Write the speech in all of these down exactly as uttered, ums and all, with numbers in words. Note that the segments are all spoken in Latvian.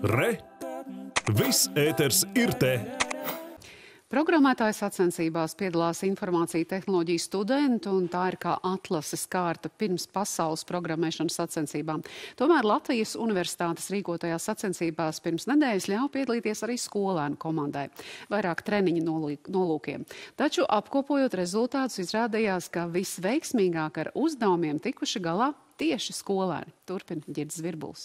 Re! Viss ēters ir te! Programmētāju sacensībās piedalās informācija tehnoloģiju studenti, un tā ir kā atlases kārta pirms pasaules programmēšanas sacensībām. Tomēr Latvijas Universitātes rīkotajās sacensībās pirms nedēļas ļauj piedalīties arī skolēnu komandai, vairāk treniņu nolūkiem. Taču apkopojot rezultātus, izrādījās, ka visveiksmīgāk ar uzdevumiem tikuši galā tieši skolēni. Turpina Ģirds Zvirbulis.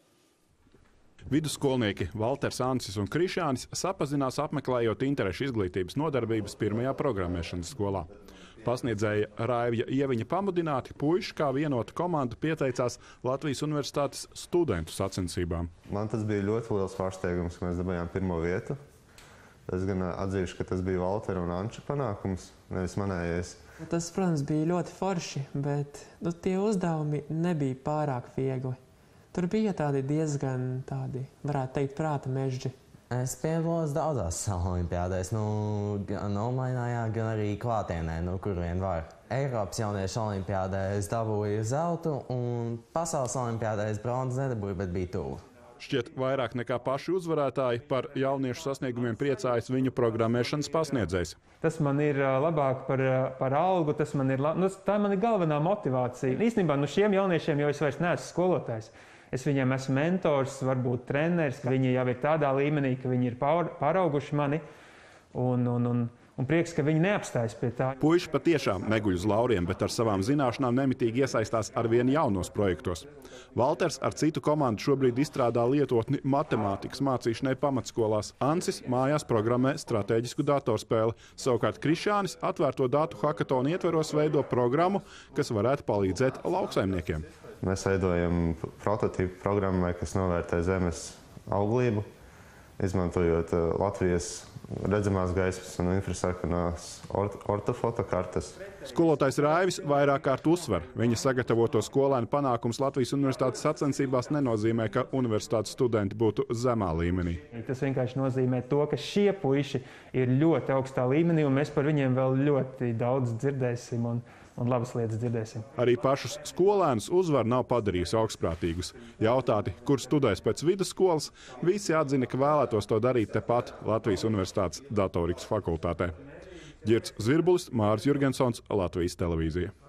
Vidusskolnieki Valters, Ancis un Krišānis sapazinās apmeklējot interešu izglītības nodarbības pirmajā programmēšanas skolā. Pasniedzēja Raivja Ieviņa pamudināti puiši kā vienota komanda pieteicās Latvijas Universitātes studentu sacensībām. Man tas bija ļoti liels pārsteigums, ka mēs dabējām pirmo vietu. Es gan atzīšu, ka tas bija Valtera un Anča panākums, nevis manējais. Tas, protams, bija ļoti forši, bet nu, tie uzdevumi nebija pārāk viegli. Tur bija tādi diezgan tādi, varētu teikt, prāta mežģi. Es piedalos daudzās olimpiādēs, nu, gan online, gan arī klātienē, nu, kur vien var. Eiropas jauniešu olimpiādē es dabūju zeltu, un pasaules olimpiādē es bronzas nedabūju, bet bija tuvu. Šķiet, vairāk nekā paši uzvarētāji par jauniešu sasniegumiem priecājas viņu programmēšanas pasniedzējs. Tas man ir labāk par, par algu, tas man ir, nu, tā man ir galvenā motivācija. Īstenībā no šiem jauniešiem jau es vairs neesmu skolotājs. Es viņiem esmu mentors, varbūt treneris, ka viņi jau ir tādā līmenī, ka viņi ir pārauguši mani, un, un, un, un prieks, ka viņi neapstājas pie tā. Puiši patiešām neguļ uz lauriem, bet ar savām zināšanām nemitīgi iesaistās ar vien jaunos projektos. Valters ar citu komandu šobrīd izstrādā lietotni matemātikas mācīšanai pamatskolās. Ancis mājās programmē stratēģisku datorspēli. Savukārt Krišānis atvērto datu hakatonu ietveros veido programmu, kas varētu palīdzēt lauksaimniekiem. Mēs veidojam prototīpu programmai, kas novērtē zemes auglību, izmantojot Latvijas redzamās gaismas un infrasarkanās ortofotokartes. Skolotājs Raivis vairāk kārt uzsver. Viņa sagatavoto skolēnu panākums Latvijas Universitātes sacensībās nenozīmē, ka universitātes studenti būtu zemā līmenī. Tas vienkārši nozīmē to, ka šie puiši ir ļoti augstā līmenī, un mēs par viņiem vēl ļoti daudz dzirdēsim un, un labas lietas dzirdēsim. Arī pašus skolēnus uzvaru nav padarījusi augstprātīgus. Jautāti, kur studēs pēc vidusskolas, visi atzina, ka vēlētos to darīt tepat Latvijas Universitātes datorikas fakultātē. Ģirds Zvirbulis, Māris Jurgensons, Latvijas televīzija.